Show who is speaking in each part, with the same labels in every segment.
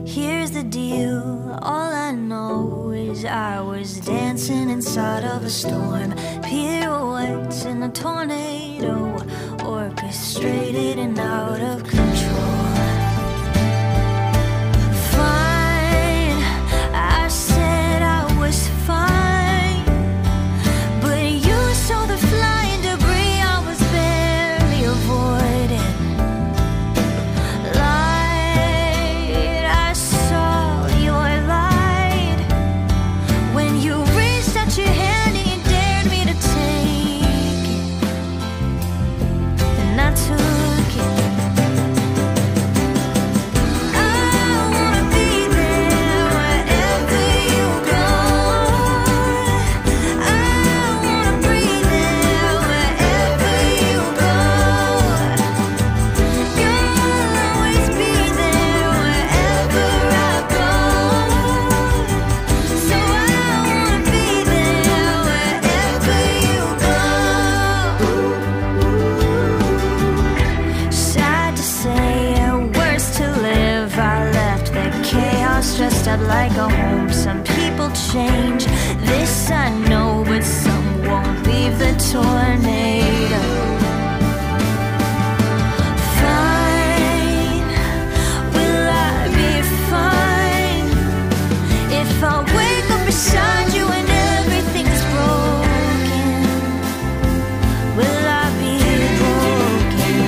Speaker 1: Here's the deal, all I know is I was dancing inside of a storm, pirouettes in a tornado, orchestrated and out of control. Fine, I said I was fine, but you saw the flying debris I was barely avoiding. Light, I saw your light when you reached out your hand and you dared me to take it, and I took it. Dressed up like a home. Some people change, this I know, but some won't leave the tornado. Fine, will I be fine if I wake up beside you and everything's broken? Will I be broken?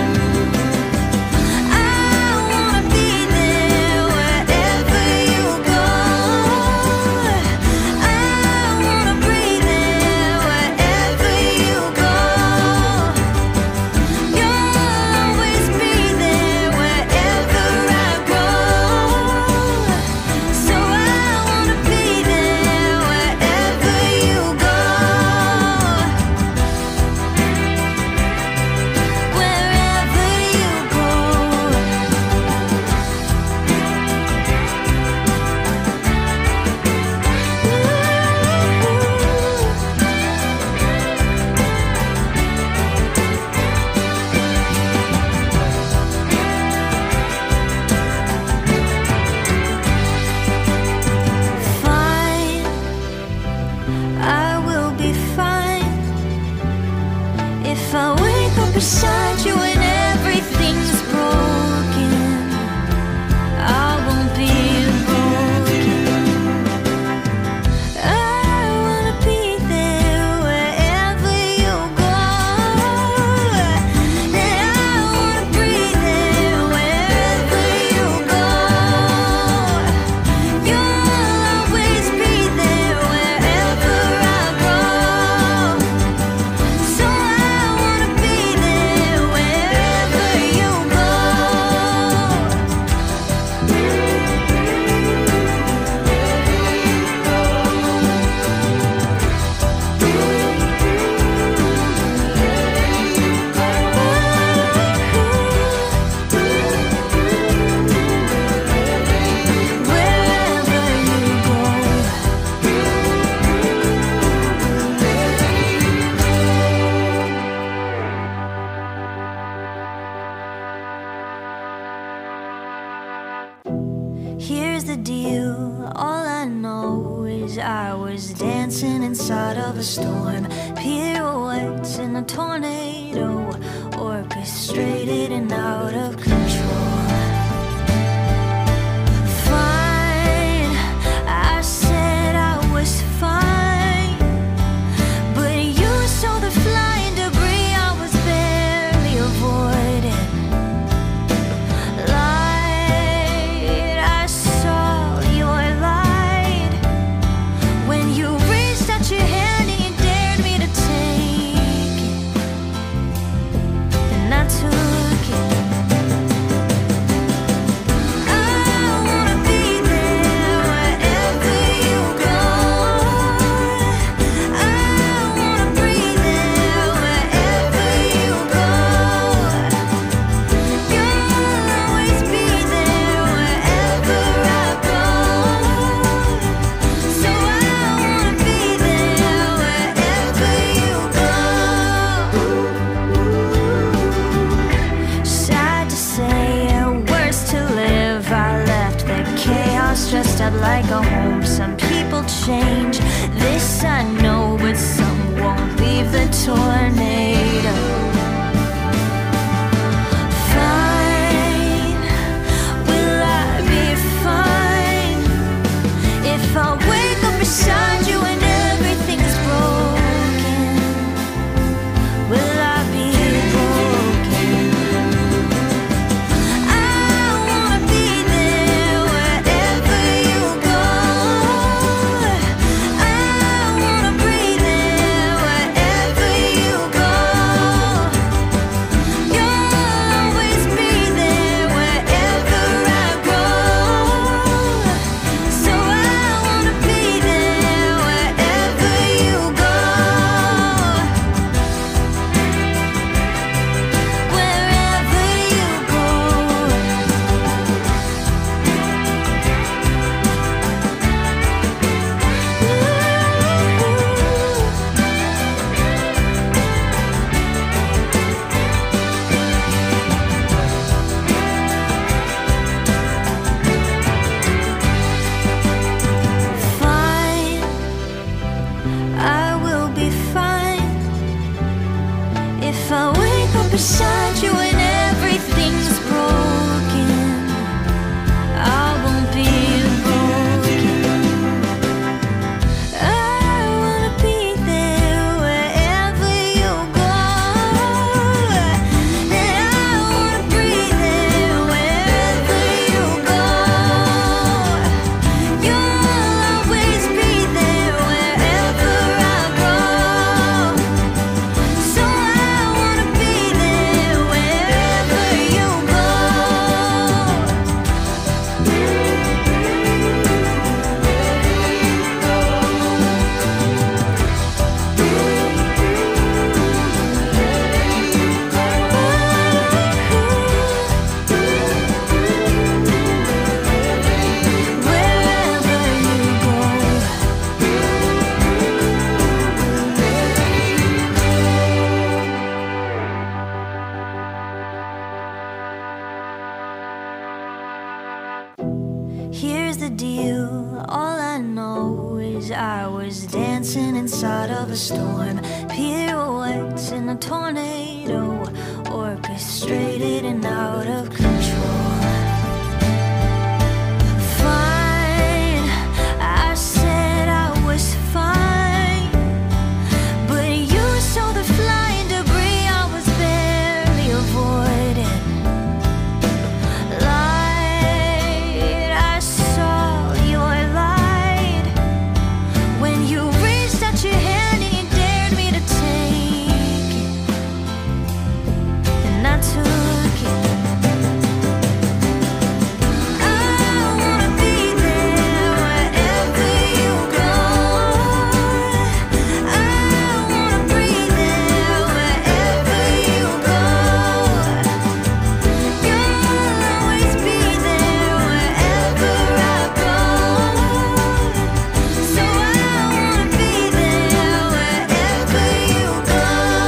Speaker 1: If I wake up beside you and everything's broken, I won't be broken. I wanna be there wherever you go, and I wanna breathe there wherever you go. You'll always be there wherever I go. So here's the deal, all I know is I was dancing inside of a storm, pirouettes in a tornado, orchestrated and out of control. Fine, I said I was fine, but you saw the flying debris I was barely avoiding. Took it. chaos dressed up like a home. Some people change, this I know, but some won't leave the tornado. Fine, will I be fine if I wake up beside you and everything is broken? Will I be broken? I wanna be there wherever you go. I wanna breathe there wherever you go. You'll always be there wherever I go. So I wanna be there wherever you go. Wherever you go. Fine, I will be fine if I wake up beside you and everything's broken. I won't be broken. I wanna be there wherever you go. And I wanna breathe there wherever you go. You'll always be there wherever I go. So I wanna be there wherever you go. Wherever you go. Here's the deal, all I know is I was dancing inside of a storm. Pirouettes in a tornado, orchestrated and out of control. Fine, I said I was fine, but you saw the flying debris I was barely avoiding. Light, I saw your light when you reached out your hand and you dared me to take it, and I took it. I wanna be there wherever you go. I wanna breathe there wherever you go. You'll always be there wherever I go. So I wanna be there wherever you go.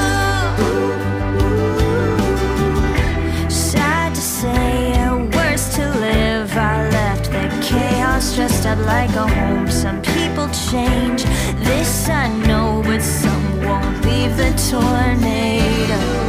Speaker 1: Sad to say, worse to live. I left the chaos dressed up like a home. Some people change, this I know, but some won't leave the tornado.